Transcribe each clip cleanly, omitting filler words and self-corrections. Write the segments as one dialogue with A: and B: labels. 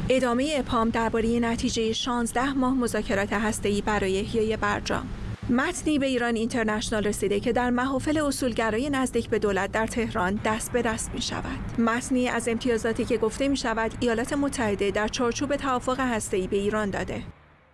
A: ادامه ابهام درباره نتیجه 16 ماه مذاکرات هسته‌ای برای احیای برجام. متنی به ایران اینترنشنال رسیده که در محافل اصولگرای نزدیک به دولت در تهران دست به دست می شود. متنی از امتیازاتی که گفته می شود ایالات متحده در چارچوب توافق هسته‌ای به ایران داده.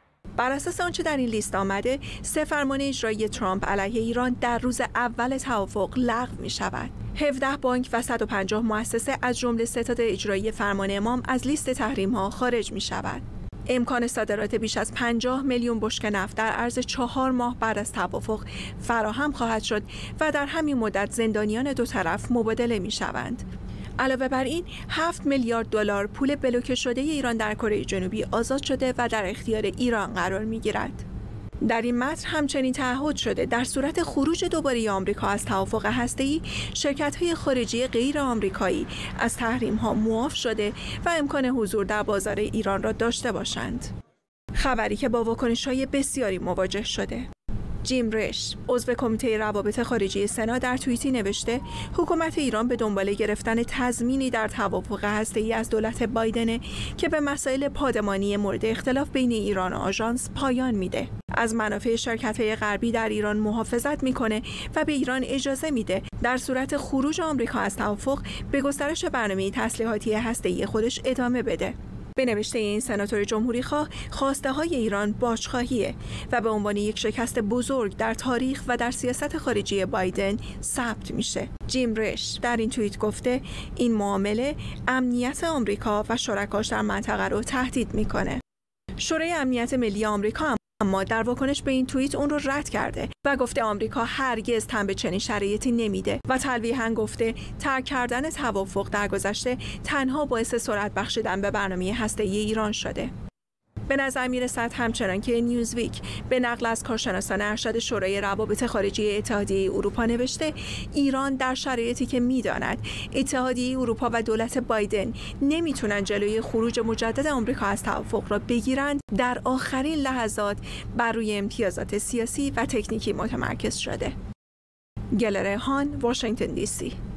A: بر اساس آنچه در این لیست آمده، 3 فرمان اجرایی ترامپ علیه ایران در روز اول توافق لغو می شود. 17 بانک و 150 مؤسسه از جمله ستاد اجرایی فرمان امام از لیست تحریم‌ها خارج می شود. امکان صادرات بیش از 50 میلیون بشکه نفت در عرض 4 ماه بعد از توافق فراهم خواهد شد و در همین مدت زندانیان دو طرف مبادله می شوند. علاوه بر این 7 میلیارد دلار پول بلوکه شده ایران در کره جنوبی آزاد شده و در اختیار ایران قرار می گیرد. در این متن همچنین تعهد شده در صورت خروج دوباره آمریکا از توافق هسته‌ای، شرکت‌های خارجی غیر آمریکایی از تحریم‌ها معاف شده و امکان حضور در بازار ایران را داشته باشند. خبری که با واکنش‌های بسیاری مواجه شده. جیم ریش، عضو کمیته روابط خارجی سنا، در توییتی نوشته حکومت ایران به دنبال گرفتن تضمینی در توافق هسته‌ای از دولت بایدن که به مسائل پادمانی مورد اختلاف بین ایران و آژانس پایان میده. از منافع شرکت‌های غربی در ایران محافظت میکنه و به ایران اجازه میده در صورت خروج آمریکا از توافق به گسترش برنامه تسلیحاتی هسته‌ای خودش ادامه بده. به نوشته این سناتور جمهوری‌خواه، خواسته‌های ایران باج‌خواهیه و به عنوان یک شکست بزرگ در تاریخ و در سیاست خارجی بایدن ثبت میشه. جیم ریش در این توییت گفته این معامله امنیت آمریکا و شرکاش در منطقه رو تهدید میکنه. شورای امنیت ملی آمریکا اما در واکنش به این توییت اون رو رد کرده و گفته آمریکا هرگز تن به چنین شرایطی نمیده و تلویحاً گفته ترک کردن توافق در گذشته تنها باعث سرعت بخشیدن به برنامه هسته‌ای ایران شده. به نظر میرسد همچنان که نیوزویک به نقل از کارشناسان ارشد شورای روابط خارجی اتحادیه اروپا نوشته ایران در شرایطی که میداند اتحادیه اروپا و دولت بایدن نمیتونن جلوی خروج مجدد آمریکا از توافق را بگیرند، در آخرین لحظات بر روی امتیازات سیاسی و تکنیکی متمرکز شده. گلره هان، واشنگتن دی سی.